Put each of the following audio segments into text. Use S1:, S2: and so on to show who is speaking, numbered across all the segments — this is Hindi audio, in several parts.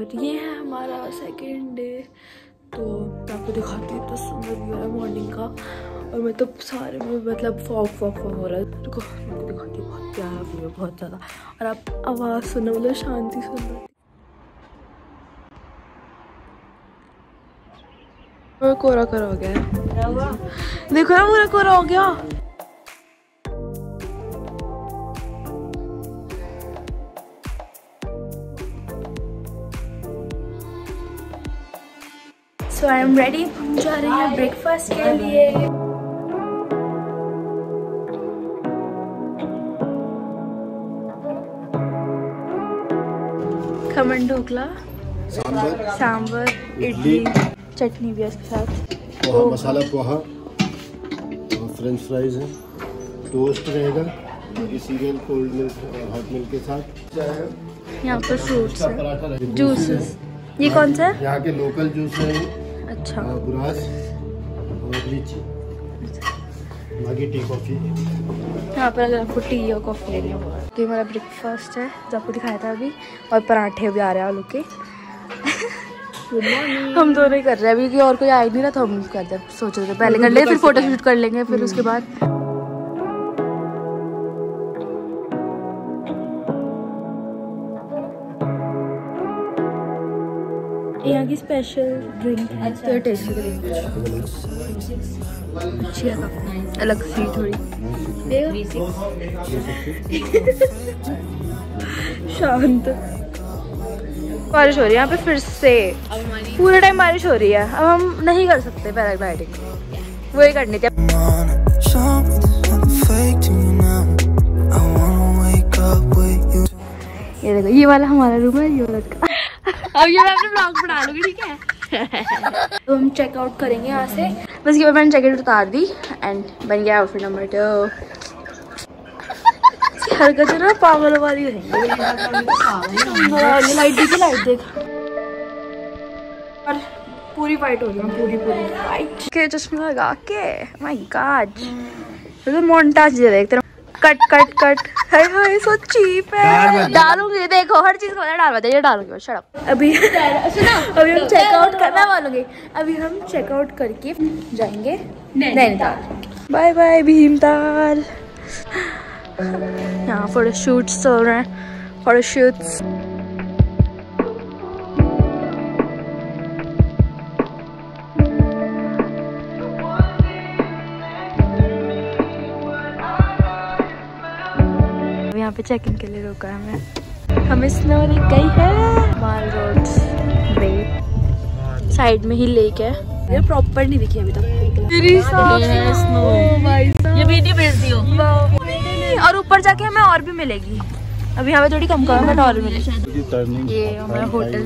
S1: और ये है हमारा सेकेंड डे। तो मैं आपको दिखाती हूँ, तो सुंदर व्यू है मॉर्निंग का। और मैं तो सारे में मतलब फॉग हो रहा है। रुको मैं आपको दिखाती हूँ, बहुत प्यारा व्यू है, बहुत ज़्यादा। और आप आवाज़ सुनो, मतलब शांति सुनो। कोरा कोरा हो गया है, देखो ना पूरा कोरा हो गया। So I am ready, हम जा रहे हैं ब्रेकफास्ट के लिए। खमन ढोकला, सांबर, इडली, चटनी भी है इसके साथ,
S2: पोहा, मसाला पोहा, फ्रेंच फ्राइज है, टोस्ट रहेगा, सीरियल, कोल्ड मिल्क और हॉट मिल्क के साथ।
S1: यहाँ पर फ्रूट्स है, जूसेस। ये कौन सा है?
S2: यहाँ के लोकल जूस है।
S1: अच्छा।
S2: बुरास और लीची, बाकी टी कॉफी।
S1: यहाँ पर अगर आपको टी और कॉफी लेनी हो। तो हमारा ब्रेकफास्ट है जो आपको दिखाया था अभी, और पराठे भी आ रहे हैं आलू के। हम दोनों ही कर रहे हैं अभी, कि और कोई आ ही नहीं रहा, तो हम करते हैं, सोच रहे थे पहले कर लेंगे, फिर फोटो शूट कर लेंगे, फिर उसके बाद। यहाँ की स्पेशल ड्रिंक है, तो टेस्टी ड्रिंक अच्छी है, अलग सी थोड़ी। शांत। बारिश हो रही है यहाँ पे फिर से, पूरे टाइम बारिश हो रही है। अब हम नहीं कर सकते पैराग्लाइडिंग, वही करनी थी। ये देखो, ये वाला हमारा रूम है, ये वाला अब ये मैं अपने ब्लॉग बना लूंगी, ठीक है। तो हम चेकआउट करेंगे यहाँ से। बस ये मैंने जैकेट उतार दी एंड बन गया आउटफिट नंबर 2। हरकत ना पागल वाली है। लाइट देख, लाइट देख, और पूरी वाइट हो गई, पूरी वाइट के चश्मा लगा के। माय गॉड, तो मोन्टाज देखते रहो। कट कट कट, हाय सो चीप है। डालूंगी, देखो हर चीज को डाल बताइए, डालूंगी। Shut up. अभी अभी हम चेकआउट करना वालोगे, अभी हम चेकआउट करके जाएंगे नैनीताल। Bye bye Bhimtal. यहाँ फोटोशूट्स चल रहे हैं, फोटोशूट्स। यहाँ पे चेक इन के लिए रोका है हमें। स्नो दिख गई है, माल रोड साइड में ही लेक है। ये प्रॉपर नहीं दिखी अभी तक। ये वीडियो भेज दियो। और ऊपर जाके हमें और भी मिलेगी, अभी यहाँ पे थोड़ी कम बट और भी मिलेगी। ये हमारा होटल,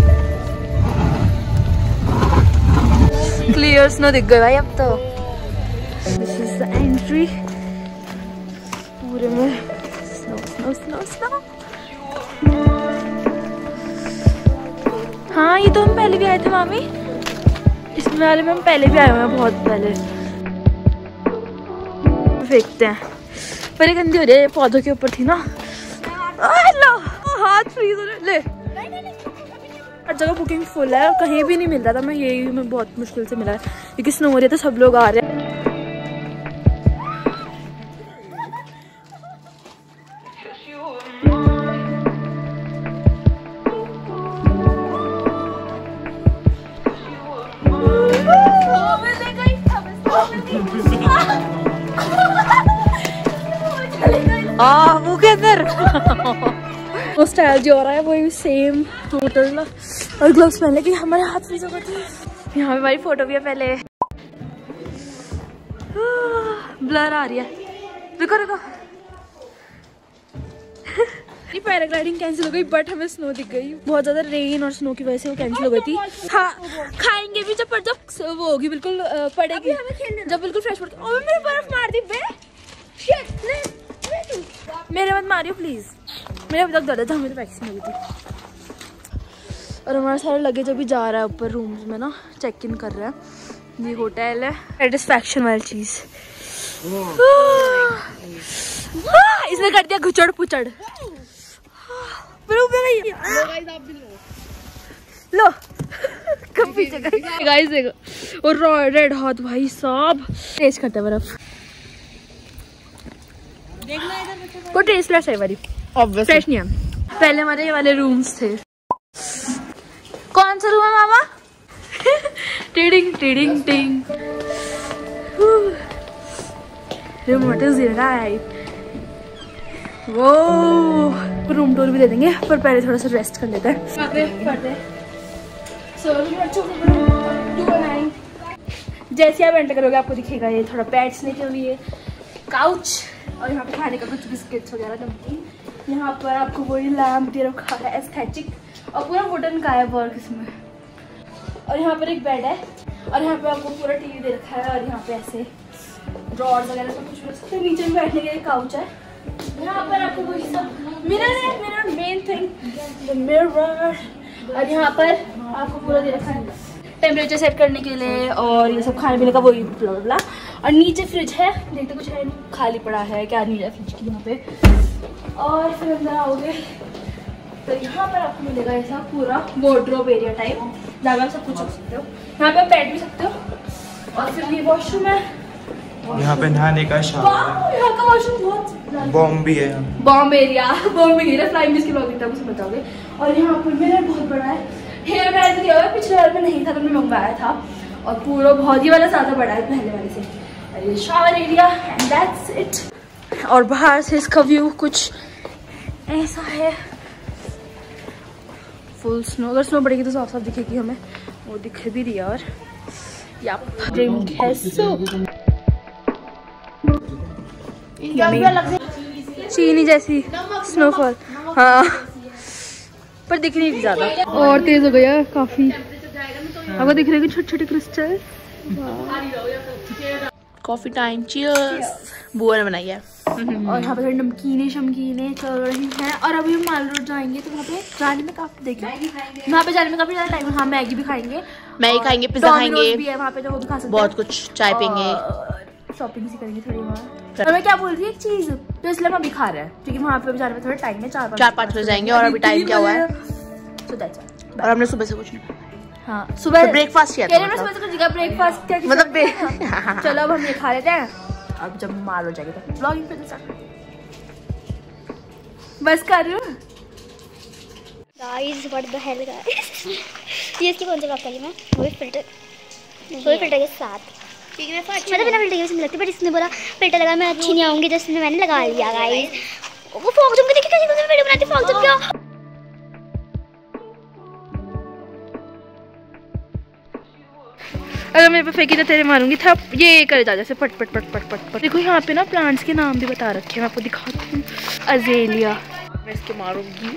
S1: क्लियर स्नो दिख गई भाई अब तो। दिस इज द एंट्री, पूरे में स्नो। हाँ, ये तो हम पहले भी आए थे मामी, इसमें वाले में हम पहले भी आए हुए हैं, बहुत पहले। फेंकते हैं, पर ये गंदी हो रही है, पौधों के ऊपर थी ना। लो, हाथ फ्रीज हो रहे। ले, हर जगह बुकिंग फुल है, कहीं भी नहीं मिल रहा था। मैं यही में बहुत मुश्किल से मिला है, क्योंकि स्नो हो रही है तो सब लोग आ रहे हैं। वो के अंदर वो स्टाइल जो हो रहा है वही सेम टोटल। और ग्लव्स पहन के हमारे हाथ फ्रीज हो गए थे। यहाँ पे हमारी फोटो भी है पहले। ब्लर आ रही है, रुको रुको। पैराग्लाइडिंग कैंसिल हो गई, बट हमें स्नो दिख गई। बहुत ज्यादा रेन और स्नो की वजह से वो कैंसिल हो गई थी। खाएंगे भी जब वो होगी बिल्कुल पड़ेगी, जब बिल्कुल फ्रेश पड़ेगी। और मेरे बर्फ मार दी बे, मेरे मत मारियो प्लीज, मेरे अभी तक दर्द था, मेरी वैक्सीन हुई थी। और हमारा सारा लगेज अभी जा रहा है ऊपर रूम्स में ना, चेक इन कर रहा है। ये होटल है, सेटिस्फैक्शन वाली चीज। इसने कर दिया घुचड़ पुचड़। लो कब पीछे गई गाइस देखो। और रेड हॉट भाई साहब टेस्ट करते हैं बर्फ। वो टेस्टलेस है वाली, फ्रेश नहीं है। पहले हमारे ये वाले रूम्स थे। कौन सा रूम है मामा? टिडिंग टिडिंग टिंग। Remote is right. वो रूम टूर भी दे देंगे, पर पहले थोड़ा सा रेस्ट कर लेते हैं। जैसे आप एंटर करोगे आपको दिखेगा ये थोड़ा बैठने के लिए काउच, और यहाँ पे खाने का कुछ बिस्किट्स वगैरह नमकीन। यहाँ पर आपको वही लैम्प दे रखा है एस्थेटिक, और पूरा वुडन का है वर्क इसमें। और यहाँ पर एक बेड है, और यहाँ पे आपको पूरा टीवी दे रखा है, और यहाँ पे ऐसे ड्रॉर्स वगैरह सब कुछ रख सकते हैं। नीचे में बैठने के लिए काउच है। यहाँ पर आपको वही सब मिरर है, mirror main thing the mirror. और यहाँ पर आपको पूरा दे रखा है टेम्परेचर सेट करने के लिए, और ये सब खाने पीने का वही ब्ला ब्ला। और नीचे फ्रिज है, देखते कुछ है नहीं, खाली पड़ा है, क्या नहीं है फ्रिज की यहाँ पे। और फिर अंदर आओगे तो यहाँ पर आपको मिलेगा ऐसा पूरा वार्डरोब एरिया टाइप, जहाँ आप सब कुछ रख सकते हो। यहाँ पे आप बैठ भी सकते हो। और फिर ये वॉशरूम है,
S3: यहाँ पे नहाने का शावर।
S1: यहाँ का वॉशरूम बहुत
S3: बॉम्ब भी है,
S1: बॉम्ब एरिया फ्लाइंग मिस की ब्लॉगिंग तक उसे बताओगे। और यहाँ पर मिरर बहुत बड़ा है। हेयर ड्रायर दिया हुआ है, पिछले वाले में नहीं था तो मैंने मंगवाया था, और पूरा बहुत ही वाला ज़्यादा बड़ा है पहले वाले से। और ये shower area and that's it. और बाहर से इसका व्यू कुछ ऐसा है, फुल स्नो। अगर स्नो पड़ेगी तो साफ साफ दिखेगी हमें, वो दिख भी रही है। और चीनी जैसी स्नोफॉल, हाँ, पर दिख नहीं ज्यादा। और तेज हो गया काफी, आपको दिख रहे हैं छोटे छोटे क्रिस्टल।
S4: Coffee time, cheers. बुआ ने बनाई है।
S1: और यहाँ पे थोड़ी नमकीने शमकीने चल रही हैं। और अभी हम माल रोड जाएंगे तो वहाँ पे जाने में काफी देखिए, वहाँ पे जाने में काफी ज्यादा टाइम। हाँ, मैगी भी खाएंगे,
S4: मैगी खाएंगे, पिज्जा खाएंगे,
S1: भी है वहाँ पे जो वो भी खा सकते हैं,
S4: बहुत कुछ, चाय पीएंगे,
S1: शॉपिंग सी करेंगे थोड़ी वहाँ। और मैं क्या बोल रही थी एक चीज, तो इसलिए हम अभी खा रहे हैं क्योंकि वहाँ पे जाने में थोड़ा टाइम है, 4-5
S4: बजे जाएंगे। और अभी टाइम क्या हुआ है? और हमने सुबह से कुछ नहीं,
S1: हाँ सुबह
S4: ब्रेकफास्ट किया था।
S1: ब्रेकफास्ट क्या
S4: मतलब
S1: चलो अब हम ये खा लेते हैं, अब जब माल हो जाएगी तो ब्लॉगिंग पे स्टार्ट बस कर रही हूँ।
S5: Guys what the hell guys, ये इसकी कौन सी बात करी मैं? वही फिल्टर के साथ, ठीक है। मतलब बिना फिल्टर के भी लगती, बट इसने बोला फिल्टर लगा मैं अच्छी नहीं आऊंगी, जस्ट मैंने लगा लिया गाइस। वो फॉग जम के देखिए कैसे कैसे वीडियो बनाती, फॉग जम क्या।
S1: अगर मेरे पे फेंकी तो तेरे मारूंगी था। ये करे जा जैसे पट पट पट पट पट पट। देखो यहाँ पे ना प्लांट्स के नाम भी बता रखे हैं, मैं आपको दिखाती हूँ। अजेलिया, मैं इसके मारूंगी।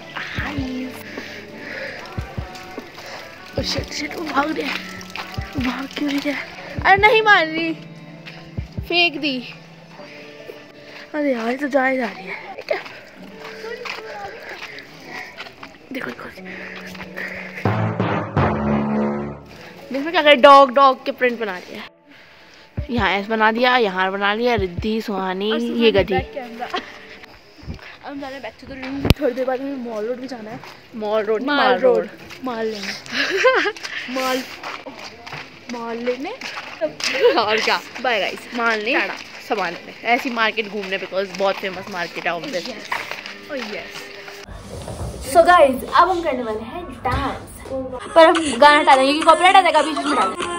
S1: शिट वो भाग रहे हैं, भाग क्यों रही है? अरे नहीं मार रही, फेंक दी। अरे यार तो जा रही है। देखो देखो क्या करे, डॉग के प्रिंट बना दिया। यहाँ ऐसे बना दिया, यहाँ बना लिया, रिद्धि सुहानी, ये गधी। हम जा रहे हैं बैक टू द रूम। थोड़ी देर बाद हमें मॉल रोड भी जाना है। मॉल रोड माल लेने माल लेने और क्या, बाय गाइस, माल नहीं सामान लेने, ऐसी मार्केट घूमने, बिकॉज बहुत फेमस मार्केट है obviously. Oh yes. So guys अब हम करने वाले हैं डांस, पर हम गाना हटा देंगे क्योंकि कॉपीराइट आ जाएगा, अभी इसमें डाल देंगे।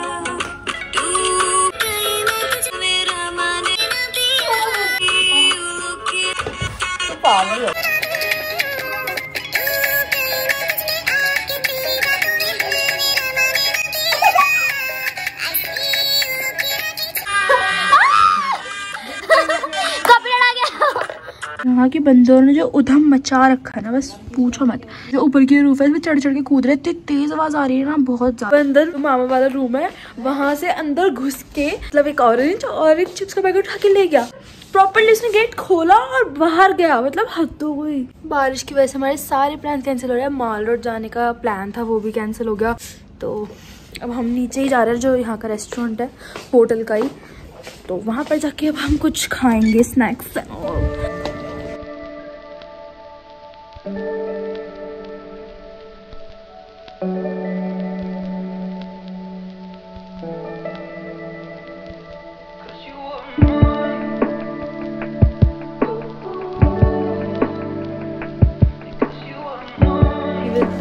S1: यहाँ के बंदरों ने जो उधम मचा रखा है ना, बस पूछो मत। जो ऊपर की रूफ है इसमें चढ़ चढ़ के कूद रहे, इतनी तेज आवाज आ रही है ना, बहुत ज्यादा। अंदर मामा वाला रूम है, वहां से अंदर घुस के मतलब एक ऑरेंज चिप्स का पैकेट उठा के ले गया। प्रॉपर्ली उसने गेट खोला और बाहर गया, मतलब हद हो गई। बारिश की वजह से हमारे सारे प्लान कैंसिल हो रहे हैं। माल रोड जाने का प्लान था वो भी कैंसिल हो गया, तो अब हम नीचे ही जा रहे हैं, जो यहाँ का रेस्टोरेंट है होटल का ही, तो वहां पर जाके अब हम कुछ खाएंगे स्नैक्स।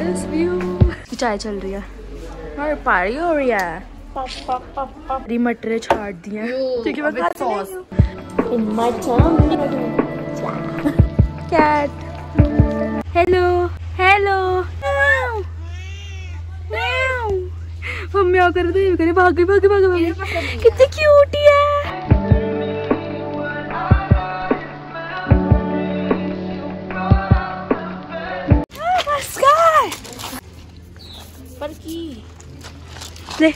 S1: this view. चाय चल रही है और पार्टी हो रही है। मटरे छाट दिए क्योंकि मैं खाती नहीं हूँ। कैट हेलो हेलो हम क्या कर रहे थे? भागे भागे भागे भागे कितनी क्यूट है। पर की ले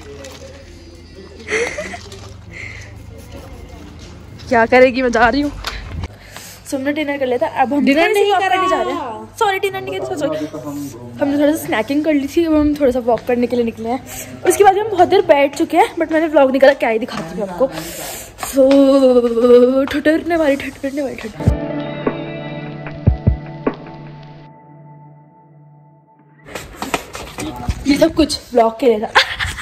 S1: क्या करेगी? मैं जा रही हूँ। हमने डिनर कर लिया था, अब हम डिनर नहीं करने जा रहे हैं। सॉरी डिनर नहीं किया, हमने थोड़ा सा स्नैकिंग कर ली थी। अब हम थोड़ा सा वॉक करने के लिए निकले हैं। उसके बाद हम बहुत देर बैठ चुके हैं, बट मैंने व्लॉग नहीं करा, क्या ही दिखाती हूँ आपको। ठटरने वाली ये सब कुछ व्लॉग के लिए था।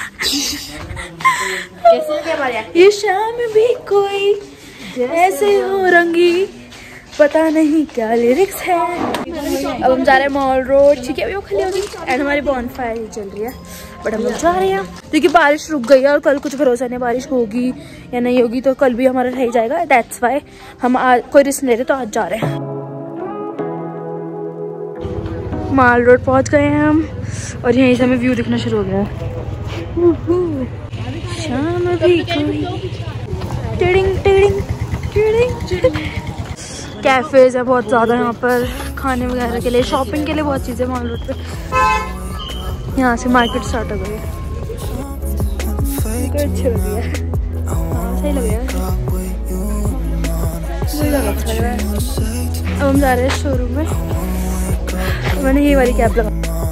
S1: ये शाम भी कोई ऐसे हो रंगी, पता नहीं क्या लिरिक्स है। अब हम जा रहे हैं मॉल रोड, ठीक है? अभी वो खाली होगी एंड हमारी बॉनफायर चल रही है, बट हम लोग जा रहे हैं क्योंकि बारिश रुक गई है और कल कुछ भरोसा नहीं बारिश होगी या नहीं होगी, तो कल भी हमारा रह जाएगा। दैट्स वाई हम आज कोई रिस्क नहीं ले रहे, तो आज जा रहे हैं। मॉल रोड पहुंच गए हैं हम और यहीं से हमें व्यू दिखना शुरू हो गया। शाम भी कोई कैफेज है बहुत ज़्यादा यहाँ पर, खाने वगैरह के लिए, शॉपिंग के लिए बहुत चीज़ें मॉल रोड पे। यहाँ से मार्केट स्टार्ट हो गई है। अच्छी लग रही है, सही लग रहा है। अब हम जा रहे हैं शोरूम में। मैंने ये वाली कैप लगा।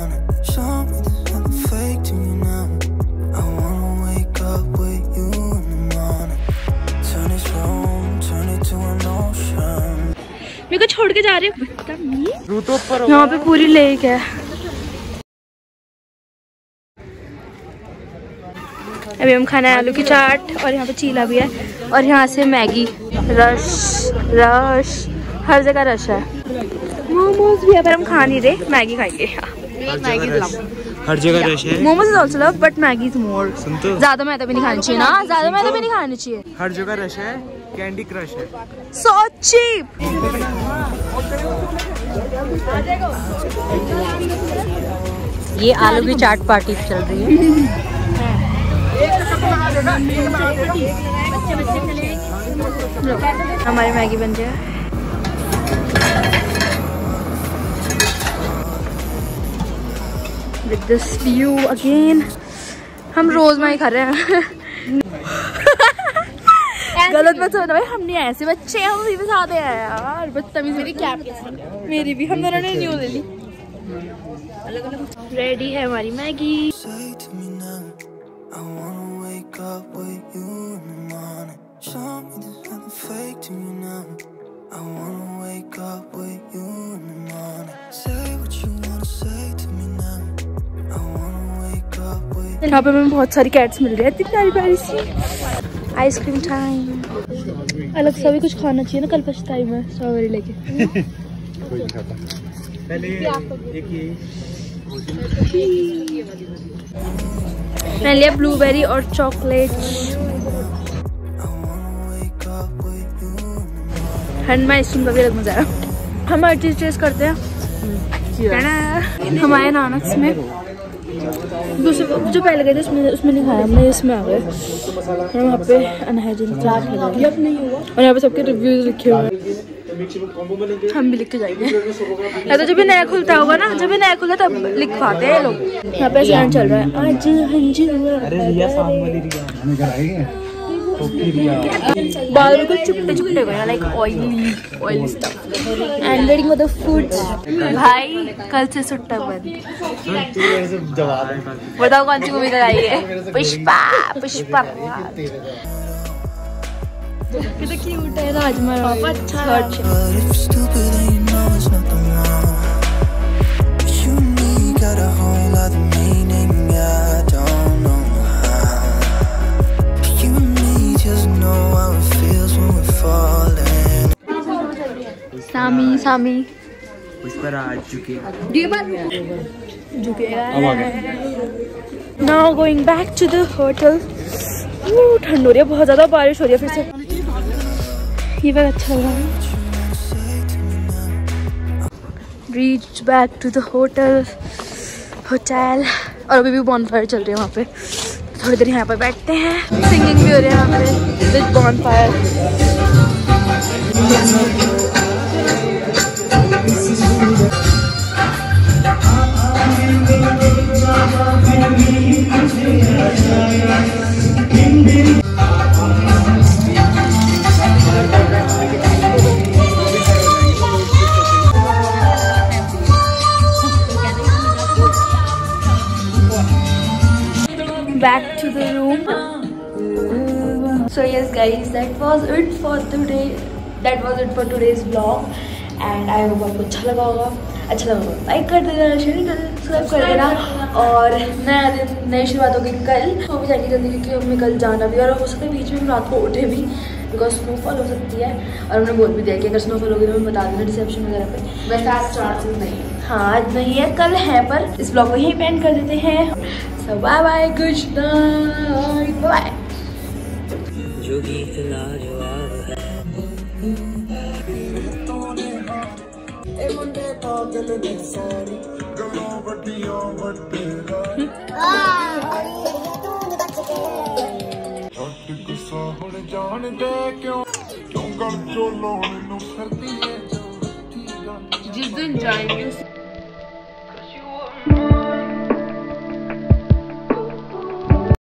S1: मेरे को छोड़ के जा रहे हो? यहाँ पे पूरी लेक है। अभी हम खाना है आलू की चाट और यहाँ पे चीला भी है और यहाँ से मैगी। रश हर जगह रश है। मोमोज भी है पर हम खा नहीं रहे, मैगी खाएंगे।
S3: हर जगह रश है।
S1: Momos is also love but Maggi is more. ज्यादा मैदा भी नहीं खानी चाहिए ना, ज्यादा मैदा भी नहीं खानी चाहिए।
S3: हर जगह रश है, कैंडी क्रश है।
S1: So cheap।
S4: ये आलू की चाट पार्टी चल रही है।
S1: हमारी मैगी बन गया। With this view again, हम रोज मैगी खा रहे हैं। गलत मत समझना भाई, हम नहीं ऐसे बच्चे, हम भी सादे हैं यार। बदतमीज मेरी कैप मेरी भी, हम दोनों ने न्यू ले ली। रेडी है हमारी मैगी। यहाँ पे हमें बहुत सारी कैट्स मिल रही है, इतनी प्यारी प्यारी सी। Ice cream time. अलग सा भी कुछ खाना चाहिए ना, कल फर्स्ट टाइम है स्ट्रॉबेरी लेके। मैंने लिया ब्लूबेरी और चॉकलेट। ठंड में आइसक्रीम का भी अलग मजा है। हम हर चीज टेस्ट करते हैं। हमारे नानक्स में दूसरे जो पहले गए थे उसमें नहीं खाया हमने, इसमें आ गए। वहाँ पे अनहाइजीन और यहाँ पे सबके रिव्यूज लिखे हुए हैं, हम भी लिख के जाएंगे। या तो जब भी नया खुलता होगा ना, जब भी नया खुला तब लिखवाते हैं लोग। यहाँ पे ऐसे चल रहा है आज बाल बिल्कुल चिपटे चिपटे गए, like oily stuff. And waiting for the food. भाई कल से सुट्टा बंद। बताओ कौन सी मूवी लगाई है? पुष्पा। कितना क्यूट है राजमा। अच्छा सामी
S3: पुष्पा आ चुकी है।
S1: Now going back to the hotel. ठंड हो रही है बहुत ज़्यादा, बारिश हो रही है फिर से। ये बहुत अच्छा लग रहा है। Reached back to the hotel और अभी भी बॉनफायर चल रही है वहाँ पे। थोड़ी देर यहाँ पर बैठते हैं, सिंगिंग भी हो रही है यहाँ पे with bonfire. Back to the room. So yes guys, that was it for today. That was it for today's vlog. And I hope आपको अच्छा लगा होगा। अच्छा लगा होगा लाइक कर देना, शेयर कर देना, सब्सक्राइब कर देना। और नया दिन, नई शुरुआत होगी कल। तो भी जाएगी जल्दी क्योंकि हमें कल जाना भी, और हो सकता है बीच में हम रात को उठे भी, बिकॉज स्नोफॉल हो सकती है। और हमने बोल भी दिया कि अगर स्नोफॉल होगी तो हमें बता देना रिसेप्शन वगैरह पे। वैसे आज चांसेस नहीं है, हाँ आज नहीं है, कल है। पर इस ब्लॉग को यहीं पेंड कर देते हैं। So bye bye, good night, bye bye. जो गीत लाजवाब है। जिस दिन जाएंगे